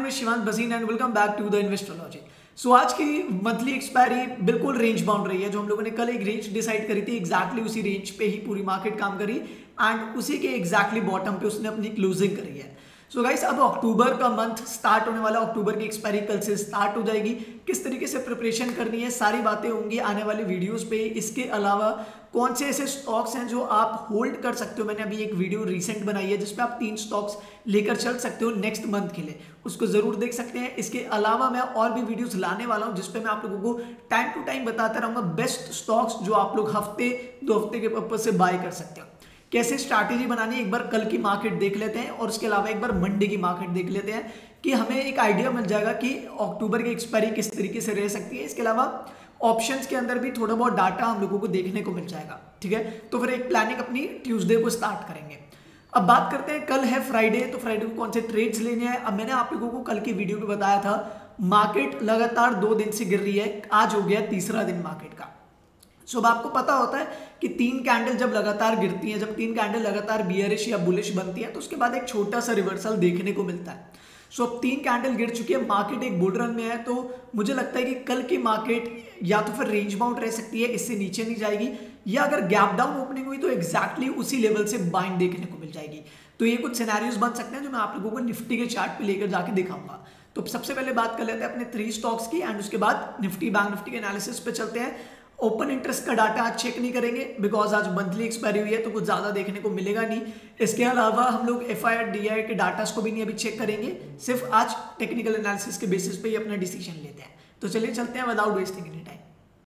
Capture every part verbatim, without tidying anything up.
Name is Shivant Baseen and welcome back to the Investology. So आज की monthly expiry बिल्कुल range bound रही है। जो हम लोगों ने कल एक रेंज डिसाइड करी थी, एग्जैक्टली उसी रेंज पे ही पूरी मार्केट काम करी एंड उसी के एग्जैक्टली बॉटम पे उसने अपनी क्लोजिंग करी है। सो so गाइस, अब अक्टूबर का मंथ स्टार्ट होने वाला, अक्टूबर की एक्सपायरी कल से स्टार्ट हो जाएगी। किस तरीके से प्रिपरेशन करनी है, सारी बातें होंगी आने वाले वीडियोस पे। इसके अलावा कौन से ऐसे स्टॉक्स हैं जो आप होल्ड कर सकते हो। मैंने अभी एक वीडियो रिसेंट बनाई है जिसपे आप तीन स्टॉक्स लेकर चल सकते हो नेक्स्ट मंथ के लिए, उसको जरूर देख सकते हैं। इसके अलावा मैं और भी वीडियोस लाने वाला हूं जिसपे मैं आप लोगों को टाइम टू टाइम बताता रहूंगा बेस्ट स्टॉक्स जो आप लोग हफ्ते दो हफ्ते के पर्पज से बाय कर सकते हो। कैसे स्ट्रैटेजी बनानी है, एक बार कल की मार्केट देख लेते हैं और उसके अलावा एक बार मंडे की मार्केट देख लेते हैं कि हमें एक आइडिया मिल जाएगा कि अक्टूबर की एक्सपायरी किस तरीके से रह सकती है। इसके अलावा ऑप्शंस के अंदर भी थोड़ा बहुत डाटा हम लोगों को देखने को मिल जाएगा। ठीक है, तो फिर एक प्लानिंग अपनी ट्यूसडे को स्टार्ट करेंगे। अब बात करते हैं, कल है फ्राइडे, तो फ्राइडे को कौन से ट्रेड्स लेने हैं। अब मैंने आप लोगों को कल की वीडियो में बताया था मार्केट लगातार दो दिन से गिर रही है, आज हो गया तीसरा दिन मार्केट का। सो अब आपको पता होता है कि तीन कैंडल जब लगातार गिरती हैं, जब तीन कैंडल लगातार बियरिश या बुलिश बनती है तो उसके बाद एक छोटा सा रिवर्सल देखने को मिलता है। सो अब तीन कैंडल गिर चुकी है, मार्केट एक बुल रन में है, तो मुझे लगता है कि कल की मार्केट या तो फिर रेंज बाउंड रह सकती है, इससे नीचे नहीं जाएगी, या अगर गैप डाउन ओपनिंग हुई तो एग्जैक्टली उसी लेवल से बाइंग देखने को मिल जाएगी। तो ये कुछ सिनेरियोज बन सकते हैं जो मैं आप लोगों को निफ्टी के चार्ट पे लेकर जाके दिखाऊंगा। तो सबसे पहले बात कर लेते हैं अपने थ्री स्टॉक्स की एंड उसके बाद निफ्टी बैंक निफ्टी के एनालिसिस पे चलते हैं। ओपन इंटरेस्ट का डाटा आज चेक नहीं करेंगे बिकॉज आज मंथली एक्सपायरी हुई है तो कुछ ज्यादा देखने को मिलेगा नहीं। इसके अलावा हम लोग F I R D I के डाटा को भी नहीं अभी चेक करेंगे, सिर्फ आज टेक्निकल एनालिसिस के बेसिस पे ही अपना डिसीजन लेते हैं। तो चलिए चलते हैं without wasting any time.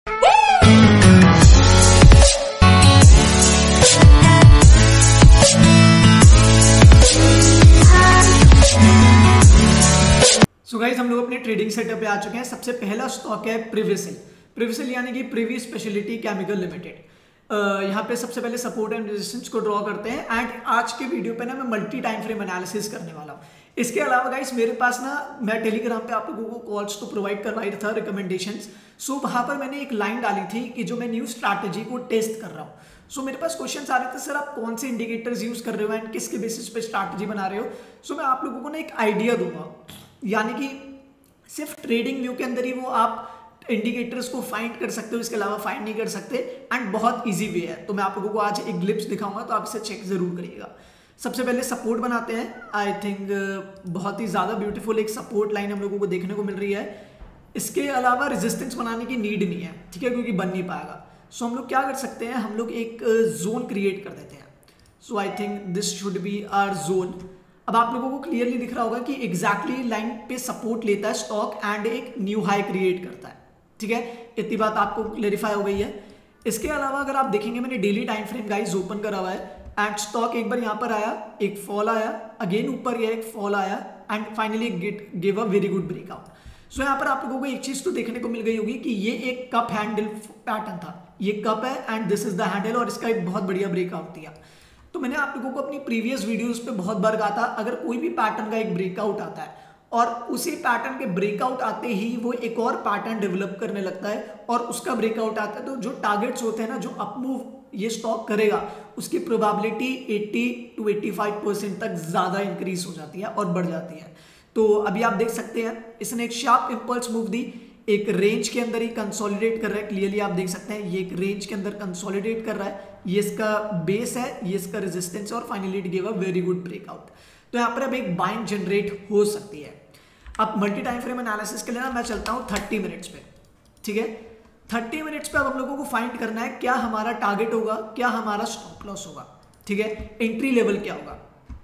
So guys, हम लोग अपने ट्रेडिंग सेटअप पे आ चुके हैं। सबसे पहला स्टॉक है प्रिविसल। प्रिविसल यानी कि प्रिवी स्पेशलिटी केमिकल लिमिटेड। यहाँ पे सबसे पहले सपोर्ट एंड रेजिस्टेंस को ड्रॉ करते हैं एंड आज के वीडियो पे ना मैं मल्टी टाइम फ्रेम एनालिसिस करने वाला हूँ। इसके अलावा गाइस मेरे पास ना, मैं टेलीग्राम पे आप लोगों को कॉल्स तो प्रोवाइड करवाई था, रिकमेंडेशंस। सो वहाँ पर मैंने एक लाइन डाली थी कि जो मैं न्यू स्ट्रैटेजी को टेस्ट कर रहा हूँ। सो मेरे पास क्वेश्चन आ रहे थे, सर आप कौन से इंडिकेटर्स यूज कर रहे हो एंड किसके बेसिस पे स्ट्रैटेजी बना रहे हो। सो मैं आप लोगों को ना एक आइडिया दूंगा, यानी कि सिर्फ ट्रेडिंग व्यू के अंदर ही वो आप इंडिकेटर्स को फाइंड कर सकते हो, इसके अलावा फाइंड नहीं कर सकते एंड बहुत इजी वे है। तो मैं आप लोगों को आज एक ग्लिप्स दिखाऊंगा, तो आप इसे चेक जरूर करिएगा। सबसे पहले सपोर्ट बनाते हैं। आई थिंक बहुत ही ज्यादा ब्यूटीफुल एक सपोर्ट लाइन हम लोगों को देखने को मिल रही है। इसके अलावा रेजिस्टेंस बनाने की नीड नहीं है, ठीक है, क्योंकि बन नहीं पाएगा। सो हम लोग क्या कर सकते हैं, हम लोग एक जोन क्रिएट कर देते हैं। So I think this should be our zone. अब आप लोगों को क्लियरली दिख रहा होगा कि एग्जैक्टली लाइन पे सपोर्ट लेता है स्टॉक एंड एक न्यू हाई क्रिएट करता है। ठीक है, इतनी बात आपको क्लेरिफाई हो गई है। इसके अलावा अगर आप देखेंगे, मैंने daily time frame guys open करा हुआ है एंड स्टॉक एक बार यहाँ पर आया, एक फॉल आया, अगेन ऊपर गया, एक फॉल आया and finally get give a very good breakout. So यहाँ पर आप लोगों को एक चीज तो देखने को मिल गई होगी कि ये एक कप हैंडल पैटर्न था, ये कप है and this is the handle, और इसका एक बहुत बढ़िया ब्रेकआउट दिया। तो मैंने आप लोगों को अपनी प्रीवियस वीडियोस पे बहुत बार कहा था, अगर कोई भी पैटर्न का एक ब्रेकआउट आता है और उसी पैटर्न के ब्रेकआउट आते ही वो एक और पैटर्न डेवलप करने लगता है और उसका ब्रेकआउट आता है, तो जो टारगेट्स होते हैं ना, जो अपमूव ये स्टॉक करेगा, उसकी प्रोबेबिलिटी अस्सी टू पचासी परसेंट तक ज्यादा इंक्रीज हो जाती है और बढ़ जाती है। तो अभी आप देख सकते हैं इसने एक शार्प इंपल्स मूव दी, एक रेंज के अंदर ही कंसोलिडेट कर रहा है। क्लियरली आप देख सकते हैं ये एक रेंज के अंदर कंसोलिडेट कर रहा है, ये इसका बेस है, ये इसका रेजिस्टेंस, और finally it give a very good breakout. तो यहाँ पर अब एक बाइंग जनरेट हो सकती है। अब मल्टी टाइम फ्रेम एनालिसिस के लिए ना मैं चलता हूँ थर्टी मिनट्स पे। ठीक है, थर्टी मिनट्स पे अब हम लोगों को फाइंड करना है क्या हमारा टारगेट होगा, क्या हमारा स्टॉप लॉस होगा, ठीक है, एंट्री लेवल क्या होगा।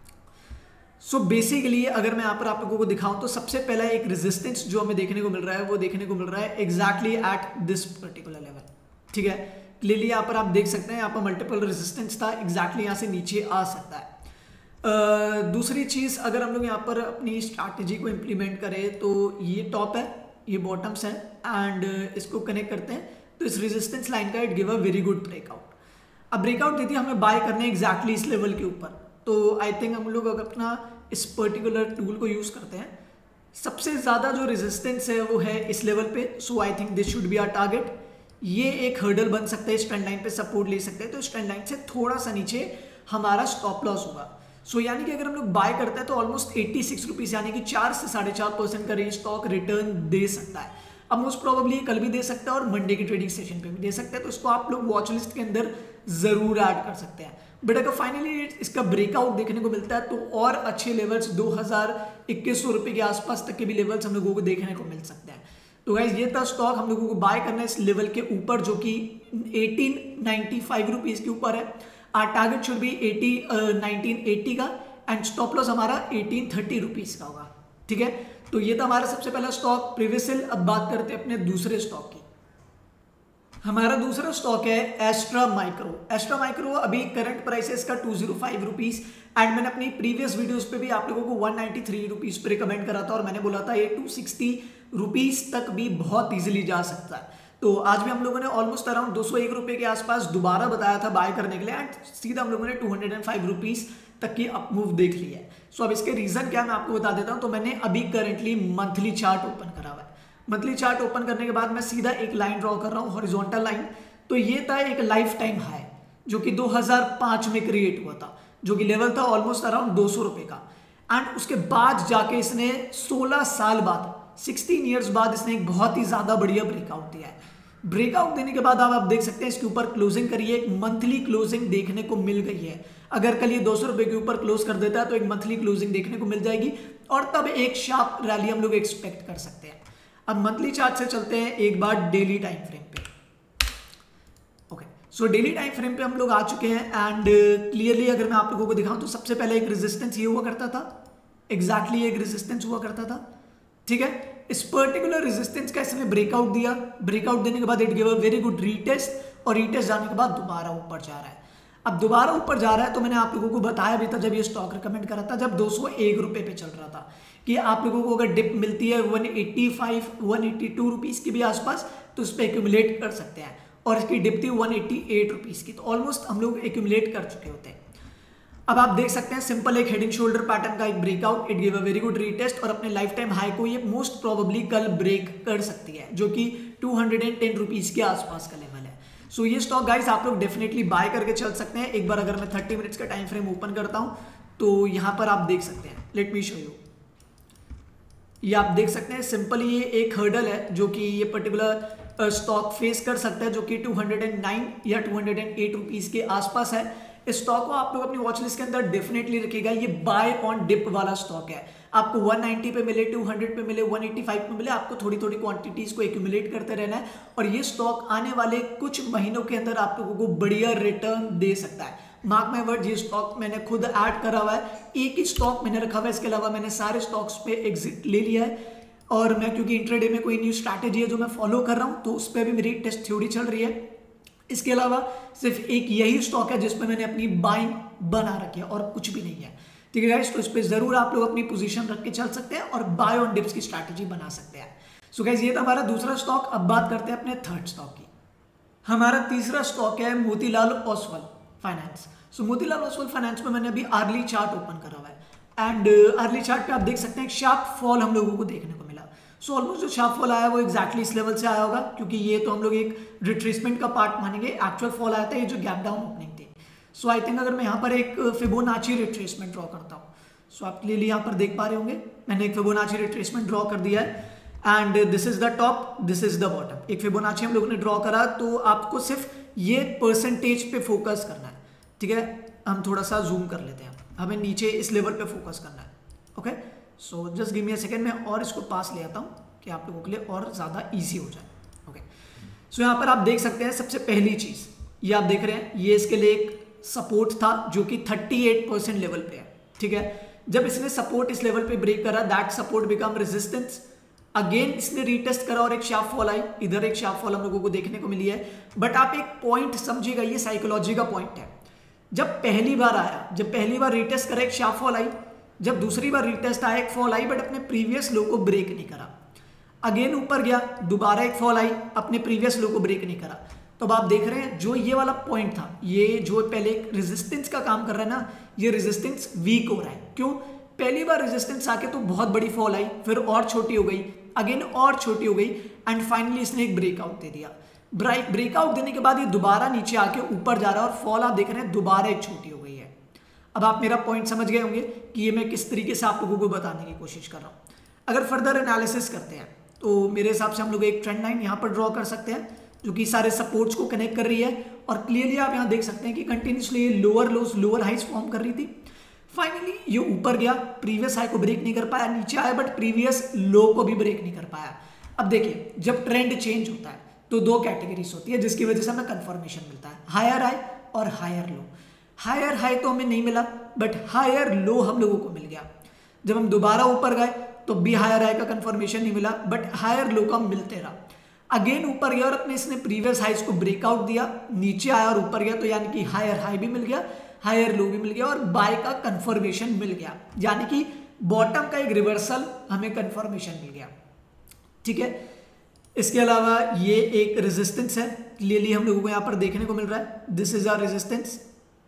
सो so बेसिकली अगर मैं यहाँ पर आप लोगों को दिखाऊं तो सबसे पहला एक रेजिस्टेंस जो हमें देखने को मिल रहा है, वो देखने को मिल रहा है exactly at this particular level. ठीक है, क्लियरली यहाँ पर आप देख सकते हैं, यहाँ पर मल्टीपल रेजिस्टेंस था, एग्जैक्टली यहाँ से नीचे आ सकता है। Uh, दूसरी चीज, अगर हम लोग यहाँ पर अपनी स्ट्रैटेजी को इम्प्लीमेंट करें तो ये टॉप है, ये बॉटम्स है एंड इसको कनेक्ट करते हैं तो इस रेजिस्टेंस लाइन का it give a very good breakout. अब ब्रेकआउट देती है, हमें बाय करना है एग्जैक्टली इस लेवल के ऊपर। तो आई थिंक हम लोग अगर अपना इस पर्टिकुलर टूल को यूज करते हैं, सबसे ज्यादा जो रेजिस्टेंस है वो है इस लेवल पे। So I think this should be our target. ये एक हर्डल बन सकता है, इस ट्रेंड लाइन पे सपोर्ट ले सकते हैं, तो इस ट्रेंड लाइन से थोड़ा सा नीचे हमारा स्टॉप लॉस होगा। सो so, यानी कि अगर हम लोग बाय करते हैं तो ऑलमोस्ट एट्टी सिक्स रुपीज यानी कि चार से साढ़े चार परसेंट का रेंज स्टॉक रिटर्न दे सकता है। अब मोस्ट प्रोबेबली कल भी दे सकता है और मंडे की ट्रेडिंग सेशन पे भी दे सकता है, तो इसको आप लोग वॉच लिस्ट के अंदर जरूर ऐड कर सकते हैं। बट अगर फाइनली इसका ब्रेकआउट देखने को मिलता है तो और अच्छे लेवल्स दो हजार इक्कीस सौ रुपए के आसपास तक के भी लेवल्स हम लोगों को देखने को मिल सकते हैं। तो गाइज ये था स्टॉक हम लोगों को बाय करना है इस लेवल के ऊपर जो कि एटीन नाइंटी फाइव रुपीज के ऊपर है। Our target should be at nineteen eighty का एंड स्टॉप लॉस हमारा एटीन थर्टी रुपीज का होगा। ठीक है, तो ये था हमारा सबसे पहला स्टॉक प्रीवियसिल। अब बात करते हैं अपने दूसरे स्टॉक की। हमारा दूसरा स्टॉक है एस्ट्रा माइक्रो। एस्ट्रा माइक्रो अभी करंट प्राइसेस का two zero five rupees and मैंने अपनी प्रीवियस वीडियोस पे भी आप लोगों को वन नाइंटी थ्री रुपीज पे रिकमेंड करा था और मैंने बोला था ये टू सिक्सटी रुपीज तक भी बहुत इजीली जा सकता है। तो आज भी हम लोगों ने ऑलमोस्ट अराउंड दो सौ एक रुपए के आसपास दोबारा बताया था बाय करने के लिए एंड सीधा हम लोगों ने टू हंड्रेड फाइव रुपीज तक की अप मूव देख लिया है। सो अब इसके रीजन क्या मैं आपको बता देता हूं। तो मैंने अभी करेंटली मंथली चार्ट ओपन करा हुआ है। मंथली चार्ट ओपन करने के बाद मैं सीधा एक लाइन ड्रॉ कर रहा हूं, हॉरिजॉन्टल लाइन। तो ये था एक लाइफ टाइम हाई जो कि दो हज़ार पाँच में क्रिएट हुआ था, जो कि लेवल था ऑलमोस्ट अराउंड दो सौ रुपए का। एंड उसके बाद जाके इसने सोलह साल बाद सोलह इयर्स बाद इसने एक बहुत ही ज्यादा बढ़िया ब्रेकआउट दिया है। ब्रेकआउट देने के बाद आप, आप देख सकते हैं इसके ऊपर क्लोजिंग करिए, एक मंथली क्लोजिंग देखने को मिल गई है। अगर कल ये दो सौ रुपए के ऊपर क्लोज कर देता है तो एक मंथली क्लोजिंग देखने को मिल जाएगी और तब एक शार्प रैली हम लोग एक्सपेक्ट कर सकते हैं। अब मंथली चार्ट से चलते हैं एक बार डेली टाइम फ्रेम पे। Okay, so daily time frame पे हम लोग आ चुके हैं एंड क्लियरली अगर मैं आप लोगों को दिखाऊं तो सबसे पहले एक रेजिस्टेंस ये हुआ करता था, एग्जैक्टली exactly एक रेजिस्टेंस हुआ करता था। ठीक है, इस पर्टिकुलर रेजिस्टेंस का इसने ब्रेकआउट दिया। ब्रेकआउट देने के बाद it give a very good retest और रीटेस्ट जाने के बाद दोबारा ऊपर जा रहा है। अब दोबारा ऊपर जा रहा है तो मैंने आप लोगों को बताया भी था जब ये स्टॉक रिकमेंड करा था, जब दो सौ एक रुपए पे चल रहा था, कि आप लोगों को अगर डिप मिलती है one eighty five one eighty two rupees के भी आसपास तो उस पर एक्यूमुलेट कर सकते हैं। और इसकी डिप थी वन एटी एट रुपीस की, तो ऑलमोस्ट हम लोग एक्यूमुलेट कर चुके होते हैं। अब आप देख सकते हैं सिंपल एक हेडिंग शोल्डर पैटर्न का एक breakout, it give a very good retest और अपने लाइफ टाइम हाई को ये मोस्ट प्रोबेबली कल ब्रेक कर सकती है, जो कि टू हंड्रेड टेन रुपीस के आसपास का लेवल है। सो so, ये स्टॉक गाइस आप लोग डेफिनेटली बाय करके चल सकते हैं। एक बार अगर मैं थर्टी मिनट्स का टाइम फ्रेम ओपन करता हूं तो यहां पर आप देख सकते हैं, लेट मी शो यू। ये आप देख सकते हैं सिंपली ये एक हर्डल है जो कि ये पर्टिकुलर स्टॉक फेस कर सकता है, जो कि टू हंड्रेड नाइन या टू हंड्रेड एट रुपीस के आसपास है। इस स्टॉक को आप लोग अपनी वॉच लिस्ट के अंदर डेफिनेटली रखिएगा। ये बाय ऑन डिप वाला स्टॉक है, आपको वन नाइंटी पे मिले, टू हंड्रेड पे मिले, वन एटी फाइव पे मिले, आपको थोड़ी थोड़ी क्वांटिटीज को एक्यूमुलेट करते रहना है और ये स्टॉक आने वाले कुछ महीनों के अंदर आप लोगों को बढ़िया रिटर्न दे सकता है। मार्क माय वर्ड, ये स्टॉक मैंने खुद ऐड करा हुआ है, एक ही स्टॉक मैंने रखा हुआ है, इसके अलावा मैंने सारे स्टॉक्स पे एग्जिट ले लिया है। और मैं क्योंकि इंट्राडे में कोई न्यू स्ट्रैटेजी है जो मैं फॉलो कर रहा हूँ तो उस पर भी मेरी टेस्ट थ्योरी चल रही है। इसके अलावा सिर्फ एक यही स्टॉक है जिसमें मैंने अपनी बाइंग बना रखी है और कुछ भी नहीं है। ठीक है गाइस, तो इस पे जरूर आप लोग अपनी पोजीशन रख के चल सकते हैं और बाय ऑन डिप्स की स्ट्रैटेजी बना सकते हैं। सो गाइस ये था हमारा दूसरा स्टॉक। अब बात करते हैं अपने थर्ड स्टॉक की। हमारा तीसरा स्टॉक है Motilal Oswal finance. So Motilal Oswal finance में मैंने अभी अर्ली चार्ट ओपन करा हुआ है एंड अर्ली चार्ट पे आप देख सकते हैं शार्प फॉल हम लोगों को देखने को मिला। सो so, ऑलमोस्ट जो शार्प फॉल आया वो एक्जैक्टली इस लेवल से आया होगा, क्योंकि ये तो हम लोग एक रिट्रेसमेंट का पार्ट मानेंगे। एक्चुअल फॉल आया था ये जो गैप डाउन ओपनिंग थी। सो आई थिंक अगर मैं यहाँ पर एक फिबोनाची रिट्रेसमेंट ड्रॉ करता हूँ, सो so, आप क्लियरली यहाँ पर देख पा रहे होंगे मैंने एक फिबोनाची रिट्रेसमेंट ड्रॉ कर दिया है and this is the top, this is the bottom. एक फिबोनाची हम लोगों ने ड्रॉ करा, तो आपको सिर्फ ये परसेंटेज पे फोकस करना है। ठीक है, हम थोड़ा सा जूम कर लेते हैं, हमें नीचे इस लेवल पे फोकस करना है। Okay, so just give me a second, मैं और इसको पास ले आता हूँ कि आप लोगों के लिए और ज़्यादा इजी हो जाए। ओके, सो यहाँ पर आप देख सकते हैं सबसे पहली चीज़ ये आप देख रहे हैं, ये इसके लिए एक सपोर्ट था जो कि अड़तीस परसेंट लेवल पे है। ठीक है, जब इसने सपोर्ट इस लेवल पे ब्रेक करा, that support become resistance, again इसने रीटेस्ट करा और एक शार्प फॉल आई, इधर एक शार्प फॉल हम लोगों को देखने को मिली है। बट आप एक पॉइंट समझिएगा, ये साइकोलॉजी का पॉइंट है। जब पहली बार आया, जब पहली बार रीटेस्ट करा एक शार्प फॉल आई, जब दूसरी बार रीटेस्ट आया एक फॉल आई, बट अपने प्रीवियस लो को ब्रेक नहीं करा। अगेन ऊपर गया, दोबारा एक फॉल आई, अपने प्रीवियस लो को ब्रेक नहीं करा। तो अब आप देख रहे हैं जो ये वाला पॉइंट था, ये जो पहले एक रेजिस्टेंस का काम कर रहा है ना, ये रेजिस्टेंस वीक हो रहा है। क्यों? पहली बार रेजिस्टेंस आके तो बहुत बड़ी फॉल आई, फिर और छोटी हो गई, अगेन और छोटी हो गई एंड फाइनली इसने एक ब्रेकआउट दे दिया। ब्रेक ब्रेकआउट देने के बाद ये दोबारा नीचे आके ऊपर जा रहा है और फॉल आप देख रहे हैं दोबारा एक छोटी हो गई है। अब आप मेरा पॉइंट समझ गए होंगे कि ये मैं किस तरीके से आप लोगों को बताने की कोशिश कर रहा हूँ। अगर फर्दर एनालिसिस करते हैं तो मेरे हिसाब से हम लोग एक ट्रेंड लाइन यहाँ पर ड्रॉ कर सकते हैं जो कि सारे सपोर्ट्स को कनेक्ट कर रही है, और क्लियरली आप यहाँ देख सकते हैं कि कंटिन्यूसली ये lower lows lower highs form कर रही थी। फाइनली ये ऊपर गया, प्रीवियस हाई को ब्रेक नहीं कर पाया, नीचे आया बट प्रीवियस लो को भी ब्रेक नहीं कर पाया। अब देखिए जब ट्रेंड चेंज होता है तो दो कैटेगरीज होती है जिसकी वजह से हमें कंफर्मेशन मिलता है, हायर हाई और हायर लो। हायर हाई तो हमें नहीं मिला बट हायर लो हम लोगों को मिल गया। जब हम दोबारा ऊपर गए तो भी हायर हाई का कंफर्मेशन नहीं मिला बट हायर लो का मिलते रहा। अगेन ऊपर गया और अपने इसने प्रीवियस हाइज को ब्रेकआउट दिया, नीचे आया और ऊपर गया, तो यानी कि हायर हाई भी मिल गया, हायर लो भी मिल गया और बाय का कंफर्मेशन मिल गया, यानी कि बॉटम का एक रिवर्सल हमें कंफर्मेशन मिल गया। ठीक है, इसके अलावा ये एक रेजिस्टेंस है, क्लियरली हम लोगों को यहां पर देखने को मिल रहा है, दिस इज आवर रेजिस्टेंस।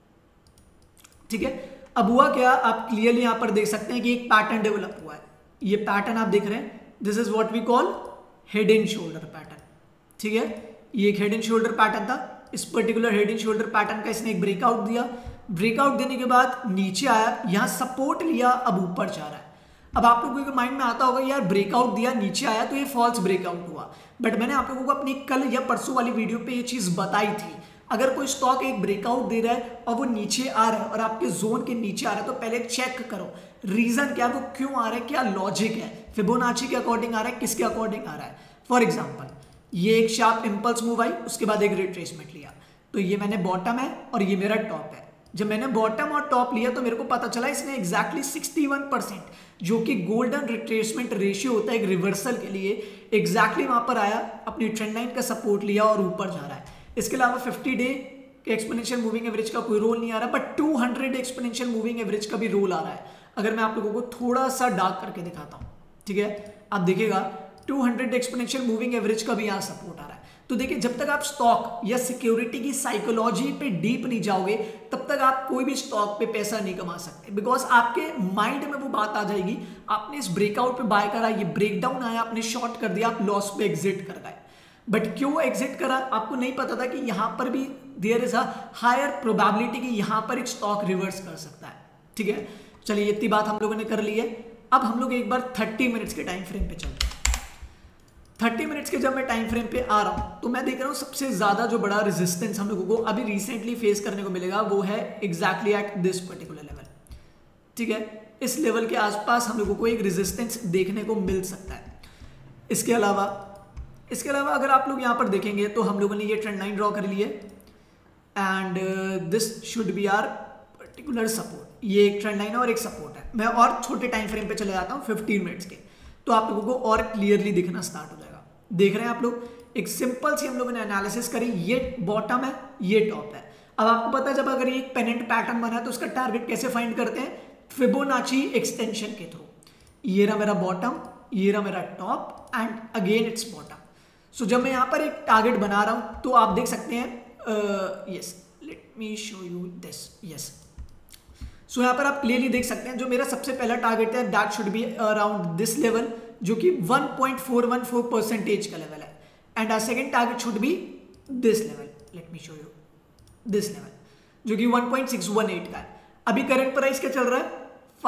ठीक है, अब हुआ क्या, आप क्लियरली यहां पर देख सकते हैं कि एक पैटर्न डेवलप हुआ है। ये पैटर्न आप देख रहे हैं, this is what we call head and shoulder pattern. ठीक है, ये एक हेड एंड शोल्डर पैटर्न था। इस particular head and shoulder pattern का इसने एक ब्रेकआउट दिया, ब्रेकआउट देने के बाद नीचे आया, यहां सपोर्ट लिया, अब ऊपर जा रहा है। अब आप लोगों के माइंड में आता होगा यार ब्रेकआउट दिया, नीचे आया तो ये फॉल्स ब्रेकआउट हुआ, बट मैंने आप लोगों को अपनी कल या परसों वाली वीडियो पे ये चीज बताई थी। अगर कोई स्टॉक एक ब्रेकआउट दे रहा है और वो नीचे आ रहा है और आपके जोन के नीचे आ रहा है तो पहले चेक करो रीजन क्या है, वो क्यों आ रहा है, क्या लॉजिक है, फिबोनाची के अकॉर्डिंग आ रहा है, किसके अकॉर्डिंग आ रहा है। फॉर एग्जाम्पल ये एक शार्प इंपल्स मूव आई, उसके बाद एक रिट्रेसमेंट लिया, तो ये मैंने बॉटम है और ये मेरा टॉप है। जब मैंने बॉटम और टॉप लिया तो मेरे को पता चला इसने एग्जैक्टली इकसठ परसेंट जो कि गोल्डन रिट्रेसमेंट रेशियो होता है एक रिवर्सल के लिए, एग्जैक्टली वहां पर आया, अपनी ट्रेंड लाइन का सपोर्ट लिया और ऊपर जा रहा है। इसके अलावा फिफ्टी डे के एक्सपोनेंशियल मूविंग एवरेज का कोई रोल नहीं आ रहा, but two hundred exponential moving average का भी रोल आ रहा है। अगर मैं आप लोगों को थोड़ा सा डार्क करके दिखाता हूं, ठीक है, आप देखिएगा two hundred exponential moving average का भी यहाँ सपोर्ट आ रहा है। तो देखिए जब तक आप स्टॉक या सिक्योरिटी की साइकोलॉजी पे डीप नहीं जाओगे तब तक आप कोई भी स्टॉक पे पैसा नहीं कमा सकते, बिकॉज आपके माइंड में वो बात आ जाएगी, आपने इस ब्रेकआउट पे बाय करा, ये ब्रेकडाउन आया, आपने शॉर्ट कर दिया, आप लॉस पे एग्जिट कर गए। बट क्यों एग्जिट करा, आपको नहीं पता था कि यहां पर भी there is a higher probability कि यहां पर एक स्टॉक रिवर्स कर सकता है। ठीक है, चलिए इतनी बात हम लोगों ने कर ली है। अब हम लोग एक बार थर्टी मिनट्स के टाइम फ्रेम पे चलते हैं। थर्टी मिनट्स के जब मैं टाइम फ्रेम पे आ रहा हूं तो मैं देख रहा हूं सबसे ज्यादा जो बड़ा रेजिस्टेंस हम लोगों को अभी रिसेंटली फेस करने को मिलेगा वो है exactly at this particular level. ठीक है, इस लेवल के आसपास हम लोगों को एक रेजिस्टेंस देखने को मिल सकता है। इसके अलावा इसके अलावा अगर आप लोग यहां पर देखेंगे तो हम लोगों ने ये ट्रेंड लाइन ड्रॉ कर ली है and this should be our particular support. ये एक ट्रेंड लाइन है और एक सपोर्ट है। मैं और छोटे टाइम फ्रेम पे चले जाता हूं फिफ्टीन मिनट्स के, तो आप लोगों को और क्लियरली दिखना स्टार्ट हो जाएगा। देख रहे हैं आप लोग, एक सिंपल सी हम लोगों ने एनालिसिस करी, ये बॉटम है, ये टॉप है। अब आपको पता है जब अगर ये एक पेनेंट पैटर्न बना है तो उसका टारगेट कैसे फाइंड करते हैं, फिबोनाची एक्सटेंशन के थ्रू। ये रहा मेरा बॉटम, ये रहा मेरा top and again it's bottom. So जब मैं यहां पर एक टारगेट बना रहा हूं तो आप देख सकते हैं, yes let me show you this, yes. So यहां पर आप क्लियरली देख सकते हैं जो मेरा सबसे पहला टारगेट है that should be around this level, जो कि one point four one four percentage का लेवल है, and our second target should be this level, let me show you this level, जो कि one point six one eight का है। अभी current price क्या चल रहा है,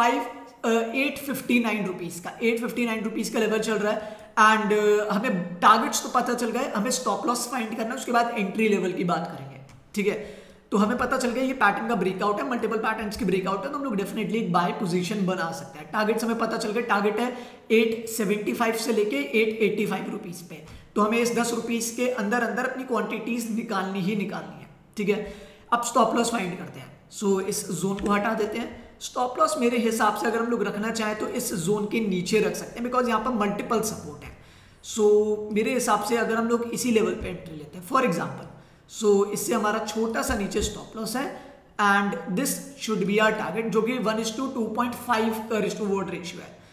five eight fifty nine rupees का, एट फिफ्टी नाइन रुपीज का लेवल चल रहा है। एंड uh, हमें टारगेट्स तो पता चल गए, हमें स्टॉप लॉस फाइंड करना है, उसके बाद एंट्री लेवल की बात करेंगे। ठीक है, तो हमें पता चल गया ये पैटर्न का ब्रेकआउट है, मल्टीपल पैटर्न्स की ब्रेकआउट है, तो हम लोग डेफिनेटली एक बाय पोजीशन बना सकते हैं। टारगेट्स हमें पता चल गया, टारगेट है एट सेवेंटी फाइव से लेके एट एटी फाइव रुपीज पे, तो हमें इस दस रुपीज के अंदर अंदर अपनी क्वांटिटीज निकालनी ही निकालनी है। ठीक है, अब स्टॉप लॉस फाइंड करते हैं। सो so, इस जोन को हटा देते हैं। स्टॉप लॉस मेरे हिसाब से अगर हम लोग रखना चाहें तो इस जोन के नीचे रख सकते हैं, बिकॉज यहाँ पर मल्टीपल सपोर्ट है। सो so, मेरे हिसाब से अगर हम लोग इसी लेवल पे एंट्री लेते हैं फॉर एग्जांपल, सो so, इससे हमारा छोटा सा नीचे स्टॉप लॉस है and this should be our target, जो कि one is to two point five का रिस्क टू रिवॉर्ड रेशियो है।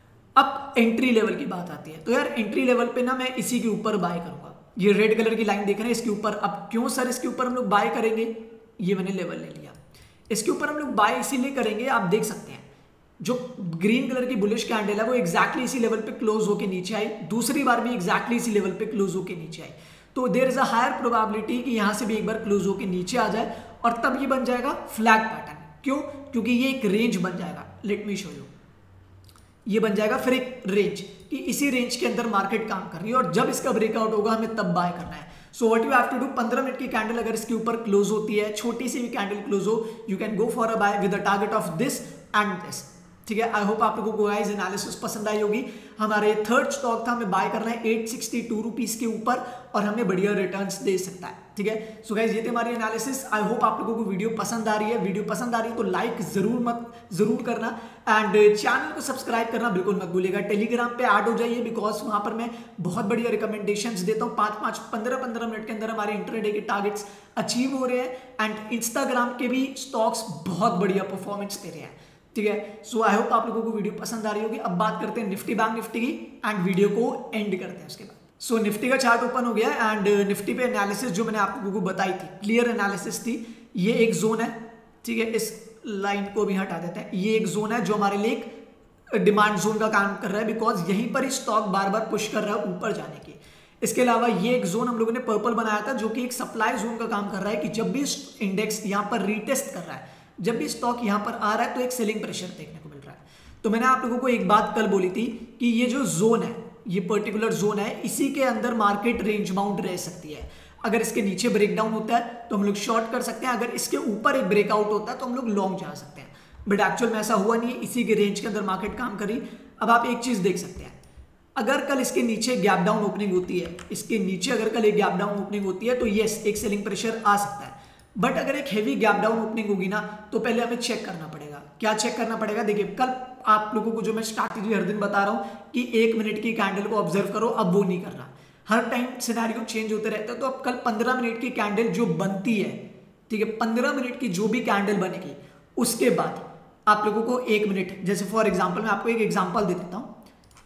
अब एंट्री लेवल की बात आती है, तो यार एंट्री लेवल पे ना मैं इसी के ऊपर बाय करूंगा। ये रेड कलर की लाइन देख रहे हैं, इसके ऊपर। अब क्यों सर इसके ऊपर हम लोग बाय करेंगे, ये मैंने लेवल ले लिया, इसके ऊपर हम लोग बाय इसीलिए करेंगे, आप देख सकते हैं जो ग्रीन कलर की बुलिश कैंडल है वो एग्जैक्टली इसी लेवल पे क्लोज होके नीचे आई, दूसरी बार भी एग्जैक्टली इसी लेवल पे क्लोज होके नीचे आई, तो there is a higher probability कि यहां से भी एक बार क्लोज होके नीचे आ जाए और तब ये बन जाएगा फ्लैग पैटर्न। क्यों? क्योंकि ये एक रेंज बन जाएगा। लेट मी शो यू, ये बन जाएगा फिर एक रेंज कि इसी रेंज के अंदर मार्केट काम कर रही है और जब इसका ब्रेकआउट होगा हमें तब बाय करना है। So what you have to do, पंद्रह मिनट की कैंडल अगर इसके ऊपर क्लोज होती है, छोटी सी भी कैंडल क्लोज हो, you can go for a buy with a target of this and this. ठीक है, आई होप आप लोगों को गाइस एनालिसिस पसंद आई होगी। हमारे थर्ड स्टॉक था, हमें बाय करना है एट सिक्सटी टू रुपीस के ऊपर और हमें बढ़िया रिटर्न्स दे सकता है। ठीक है, सो गाइस ये थी हमारी एनालिसिस। आई होप आप लोगों को वीडियो पसंद आ रही है। वीडियो पसंद आ रही है तो लाइक जरूर मत जरूर करना एंड चैनल को सब्सक्राइब करना बिल्कुल मत भूलिएगा। टेलीग्राम पे ऐड हो जाइए बिकॉज वहां पर मैं बहुत बढ़िया रिकमेंडेशंस देता हूँ। पाँच पाँच पंद्रह पंद्रह मिनट के अंदर हमारे इंटरडे के टारगेट्स अचीव हो रहे हैं एंड इंस्टाग्राम के भी स्टॉक्स बहुत बढ़िया परफॉर्मेंस दे रहे हैं। ठीक है, सो आई होप आप लोगों को वीडियो पसंद आ रही होगी। अब बात करते हैं निफ्टी बैंक निफ्टी की एंड वीडियो को एंड करते हैं उसके बाद। सो so, निफ्टी का चार्ट ओपन हो गया एंड निफ्टी पे एनालिसिस जो मैंने आप लोगों को बताई थी, क्लियर एनालिसिस थी। ये एक जोन है, ठीक है, इस लाइन को भी हटा देते हैं। ये एक जोन है जो हमारे लिए एक डिमांड जोन का काम कर रहा है बिकॉज यहीं पर स्टॉक बार बार पुश कर रहा है ऊपर जाने की। इसके अलावा ये एक जोन हम लोगों ने पर्पल बनाया था जो कि एक सप्लाई जोन का काम कर रहा है कि जब भी इंडेक्स यहाँ पर रीटेस्ट कर रहा है, जब भी स्टॉक यहाँ पर आ रहा है तो एक सेलिंग प्रेशर देखने को मिल रहा है। तो मैंने आप लोगों को एक बात कल बोली थी कि ये जो जोन है, ये पर्टिकुलर जोन है, इसी के अंदर मार्केट रेंज बाउंड रह सकती है। अगर इसके नीचे ब्रेकडाउन होता है तो हम लोग शॉर्ट कर सकते हैं, अगर इसके ऊपर एक ब्रेकआउट होता है तो हम लोग लॉन्ग जा सकते हैं। बट एक्चुअल में ऐसा हुआ नहीं है, इसी के रेंज के अंदर मार्केट काम करी। अब आप एक चीज देख सकते हैं, अगर कल इसके नीचे गैप डाउन ओपनिंग होती है, इसके नीचे अगर कल एक गैप डाउन ओपनिंग होती है तो यस एक सेलिंग प्रेशर आ सकता है। बट अगर एक हेवी गैप डाउन ओपनिंग होगी ना तो पहले हमें चेक करना पड़ेगा। क्या चेक करना पड़ेगा? देखिए कल आप लोगों को जो मैं स्ट्रैटेजी हर दिन बता रहा हूं कि एक मिनट की कैंडल को ऑब्जर्व करो, अब वो नहीं करना। हर टाइम सिनेरियो चेंज होते रहता है। तो अब कल पंद्रह मिनट की कैंडल जो बनती है, ठीक है, पंद्रह मिनट की जो भी कैंडल बनेगी उसके बाद आप लोगों को एक मिनट, जैसे फॉर एग्जाम्पल मैं आपको एक एग्जाम्पल दे देता हूँ।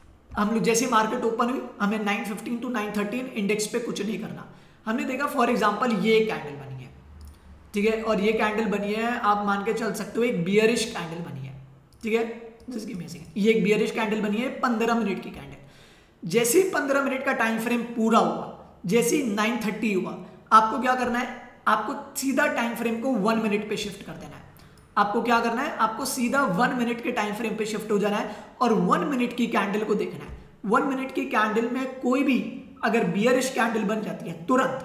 हम लोग जैसे मार्केट ओपन हुई, हमें nine fifteen to nine thirteen index पे कुछ नहीं करना। हमने देखा फॉर एग्जाम्पल ये कैंडल बनी है, ठीक है, और ये कैंडल बनी है, आप मान के चल सकते हो एक बियरिश कैंडल बनी है, ठीक है, just give me a second. ये एक बियरिश कैंडल बनी है, पंद्रह मिनट की कैंडल। जैसे ही पंद्रह मिनट का टाइम फ्रेम पूरा हुआ, जैसे ही नाइन थर्टी हुआ, आपको क्या करना है? आपको सीधा टाइम फ्रेम को वन मिनट पे शिफ्ट कर देना है। आपको क्या करना है? आपको सीधा वन मिनट के टाइम फ्रेम पे शिफ्ट हो जाना है और वन मिनट की कैंडल को देखना है। वन मिनट की कैंडल में कोई भी अगर बियरिश कैंडल बन जाती है, तुरंत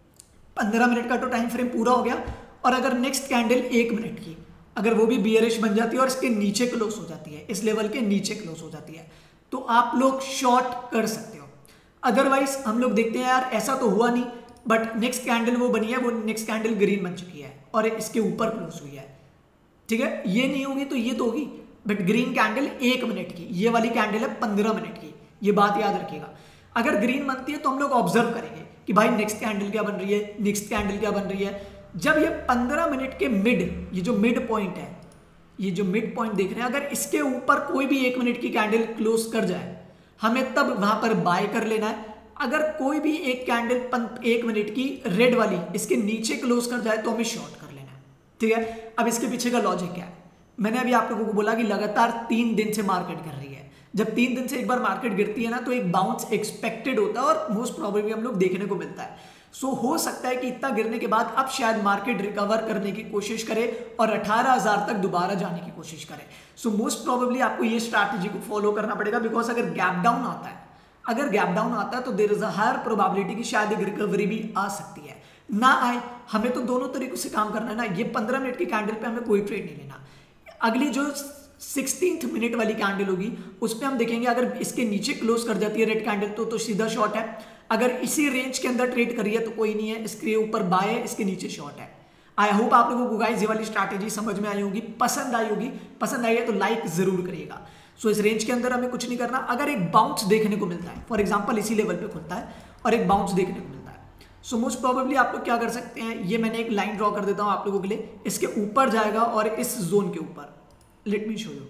पंद्रह मिनट का तो टाइम फ्रेम पूरा हो गया, और अगर नेक्स्ट कैंडल एक मिनट की अगर वो भी बियरिश बन जाती है और इसके नीचे क्लोज हो जाती है, इस लेवल के नीचे क्लोज हो जाती है, तो आप लोग शॉर्ट कर सकते हो। अदरवाइज हम लोग देखते हैं यार ऐसा तो हुआ नहीं, बट नेक्स्ट कैंडल वो बनी है, वो नेक्स्ट कैंडल ग्रीन बन चुकी है और इसके ऊपर क्लोज हुई है, ठीक है। ये नहीं होगी तो ये तो होगी, बट ग्रीन कैंडल एक मिनट की, ये वाली कैंडल है पंद्रह मिनट की, ये बात याद रखिएगा। अगर ग्रीन बनती है तो हम लोग ऑब्जर्व करेंगे कि भाई नेक्स्ट कैंडल क्या बन रही है, नेक्स्ट कैंडल क्या बन रही है। जब ये पंद्रह मिनट के मिड, ये जो मिड पॉइंट है, ये जो मिड पॉइंट देख रहे हैं, अगर इसके ऊपर कोई भी एक मिनट की कैंडल क्लोज कर जाए, हमें तब वहां पर बाय कर लेना है। अगर कोई भी एक कैंडल एक मिनट की रेड वाली इसके नीचे क्लोज कर जाए तो हमें शॉर्ट कर लेना है, ठीक है। अब इसके पीछे का लॉजिक क्या है? मैंने अभी आप लोगों को बोला कि लगातार तीन दिन से मार्केट गिर रही है। जब तीन दिन से एक बार मार्केट गिरती है ना तो एक बाउंस एक्सपेक्टेड होता है और मोस्ट प्रोबेबली हम लोग देखने को मिलता है। सो so, हो सकता है कि इतना गिरने के बाद अब शायद मार्केट रिकवर करने की कोशिश करे और अठारह हजार तक दोबारा जाने की कोशिश करे। सो मोस्ट प्रोबेबली आपको ये स्ट्रैटेजी को फॉलो करना पड़ेगा बिकॉज अगर गैप डाउन आता है, अगर गैप डाउन आता है तो there is a higher probability कि शायद एक रिकवरी भी आ सकती है, ना आए। हमें तो दोनों तरीकों से काम करना है ना। ये पंद्रह मिनट की कैंडल पे हमें कोई ट्रेड नहीं लेना। अगली जो सिक्सटीन्थ मिनट वाली कैंडल होगी उस पर हम देखेंगे, अगर इसके नीचे क्लोज कर जाती है रेड कैंडल तो तो सीधा शॉर्ट है। अगर इसी रेंज के अंदर ट्रेड करिए तो कोई नहीं है, इसके ऊपर बाय है, इसके नीचे शॉर्ट है। आई होप आप लोगों को गाइस ये वाली स्ट्रैटेजी समझ में आई होगी, पसंद आई होगी। पसंद आई है तो लाइक जरूर करिएगा। सो so, इस रेंज के अंदर हमें कुछ नहीं करना। अगर एक बाउंस देखने को मिलता है, फॉर एग्जाम्पल इसी लेवल पे खुलता है और एक बाउंस देखने को मिलता है, सो मोस्ट प्रोबेबली आप लोग क्या कर सकते हैं, ये मैंने एक लाइन ड्रॉ कर देता हूं आप लोगों के लिए, इसके ऊपर जाएगा और इस जोन के ऊपर, लेट मी शो यू,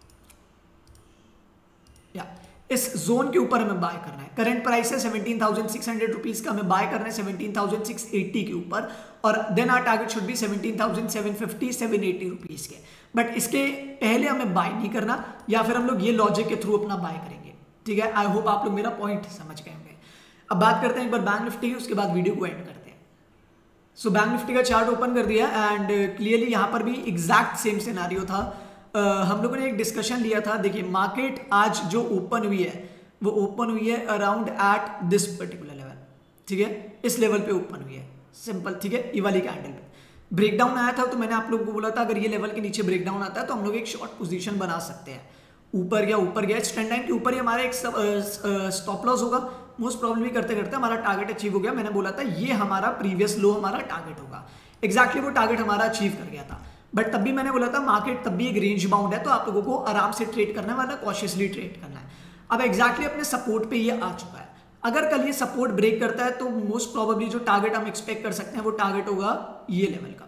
या इस जोन के ऊपर हमें बाय करना है। करंट प्राइस है seventeen thousand six hundred rupees का, हमें बाय करना है सेवनटीन थाउजेंड सिक्स एटी के ऊपर, और then our target should be seventeen thousand seven fifty seven eighty rupees के। बट इसके पहले हमें बाय नहीं करना, या फिर हम लोग ये लॉजिक के थ्रू अपना बाय करेंगे, ठीक है। आई होप आप लोग मेरा पॉइंट समझ गए होंगे। अब बात करते हैं एक बार बैंक निफ्टी की, उसके बाद वीडियो को एंड करते हैं। सो बैंक निफ्टी का चार्ट ओपन कर दिया एंड क्लियरली यहाँ पर भी एग्जैक्ट सेम सिनेरियो था। uh, हम लोगों ने एक डिस्कशन लिया था। देखिए मार्केट आज जो ओपन हुई है वो ओपन हुई है around at this particular level, ठीक है, इस लेवल पे ओपन हुई है, सिंपल, ठीक है। ये वाली कैंडल पे ब्रेकडाउन आया था तो मैंने आप लोगों को बोला था अगर ये लेवल के नीचे ब्रेकडाउन आता है तो हम लोग एक शॉर्ट पोजीशन बना सकते हैं। ऊपर गया ऊपर गया ट्रेंड लाइन के ऊपर ही हमारा एक स्टॉप लॉस होगा, मोस्ट प्रॉब्लली करते करते हमारा टारगेट अचीव हो गया। मैंने बोला था ये हमारा प्रीवियस लो हमारा टारगेट होगा, एग्जैक्टली वो टारगेट हमारा अचीव कर गया था। बट तब भी मैंने बोला था मार्केट तब भी एक रेंज बाउंड है तो आप लोगों को आराम से ट्रेड करना है, मतलब कॉशियसली ट्रेड करना है। अब एग्जैक्टली अपने सपोर्ट पे ये आ चुका है। अगर कल ये सपोर्ट ब्रेक करता है तो मोस्ट प्रॉबेबली जो टारगेट हम एक्सपेक्ट कर सकते हैं वो टारगेट होगा ये लेवल का,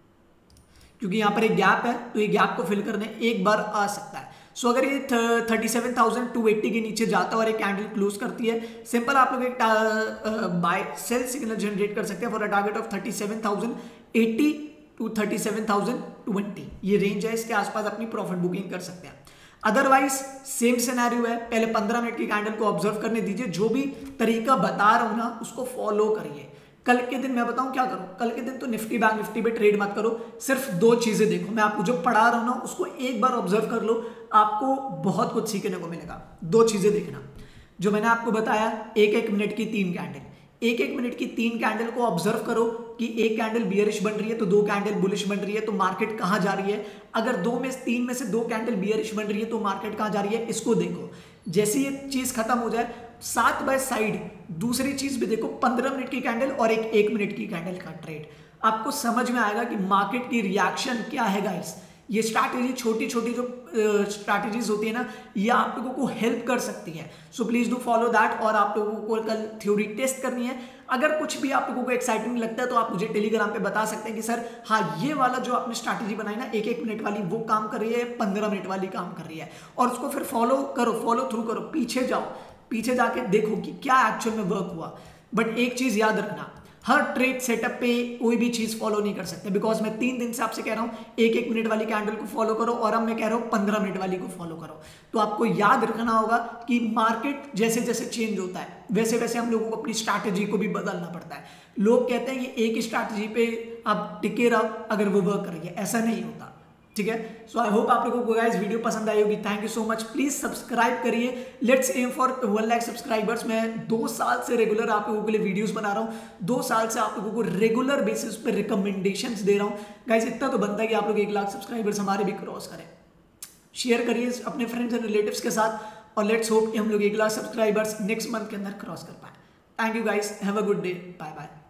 क्योंकि यहाँ पर एक गैप है तो ये गैप को फिल करने एक बार आ सकता है। सो so, अगर ये thirty seven thousand two eighty के नीचे जाता है और एक कैंडल क्लोज करती है, सिंपल आप लोग एक बाय सेल सिग्नल जनरेट कर सकते हैं for a target of thirty seven thousand eighty two thirty seven thousand twenty, ये रेंज है, इसके आसपास अपनी प्रॉफिट बुकिंग कर सकते हैं। अदरवाइज सेम सिनेरियो है, पहले पंद्रह मिनट की कैंडल को ऑब्जर्व करने दीजिए, जो भी तरीका बता रहा हूं ना उसको फॉलो करिए। कल के दिन मैं बताऊं क्या करो, कल के दिन तो निफ्टी बैंक निफ्टी पे ट्रेड मत करो, सिर्फ दो चीजें देखो। मैं आपको जो पढ़ा रहा हूं ना उसको एक बार ऑब्जर्व कर लो, आपको बहुत कुछ सीखने को मिलेगा। दो चीजें देखना जो मैंने आपको बताया, एक एक मिनट की तीन कैंडल, एक एक मिनट की तीन कैंडल को ऑब्जर्व करो कि एक कैंडल बियरिश बन रही है तो दो कैंडल बुलिश बन रही है, तो मार्केट कहां जा रही है। अगर दो में तीन में से दो कैंडल बियरिश बन रही है तो मार्केट कहां जा रही है, इसको देखो। जैसे ये चीज खत्म हो जाए साथ बाय साइड दूसरी चीज भी देखो, पंद्रह मिनट की कैंडल और एक एक मिनट की कैंडल का ट्रेड, आपको समझ में आएगा कि मार्केट की रिएक्शन क्या है गाइस। ये स्ट्रैटेजी छोटी छोटी जो स्ट्रैटेजीज होती है ना, ये आप लोगों को हेल्प कर सकती है। So please do follow that. और आप लोगों को कल थ्योरी टेस्ट करनी है, अगर कुछ भी आप लोगों को एक्साइटिंग लगता है तो आप मुझे टेलीग्राम पे बता सकते हैं कि सर हाँ ये वाला जो आपने स्ट्रैटेजी बनाई ना एक एक मिनट वाली वो काम कर रही है, पंद्रह मिनट वाली काम कर रही है, और उसको फिर फॉलो करो, फॉलो थ्रू करो, पीछे जाओ, पीछे जाके देखो कि क्या एक्चुअल में वर्क हुआ। बट एक चीज याद रखना, हर ट्रेड सेटअप पे कोई भी चीज फॉलो नहीं कर सकते, बिकॉज मैं तीन दिन से आपसे कह रहा हूं एक एक मिनट वाली कैंडल को फॉलो करो, और अब मैं कह रहा हूं पंद्रह मिनट वाली को फॉलो करो। तो आपको याद रखना होगा कि मार्केट जैसे जैसे चेंज होता है वैसे वैसे हम लोगों को अपनी स्ट्रैटेजी को भी बदलना पड़ता है। लोग कहते हैं कि एक ही स्ट्रैटेजी पे आप टिके रहो अगर वो वर्क करेगी, ऐसा नहीं होता, ठीक है। सो आई होप आप लोगों को गाइस वीडियो पसंद आई होगी। Thank you so much, please subscribe करिए। Let's aim for one lakh subscribers. मैं दो साल से रेगुलर आप लोगों के लिए वीडियोस बना रहा हूँ, दो साल से आप लोगों को रेगुलर बेसिस पे रिकमेंडेशंस दे रहा हूँ गाइस। इतना तो बनता है कि आप लोग एक लाख सब्सक्राइबर्स हमारे भी क्रॉस करें। शेयर करिए अपने फ्रेंड्स एंड रिलेटिव्स के साथ, और लेट्स होप कि हम लोग एक लाख सब्सक्राइबर्स नेक्स्ट मंथ के अंदर क्रॉस कर पाए। Thank you guys, have a good day, bye bye.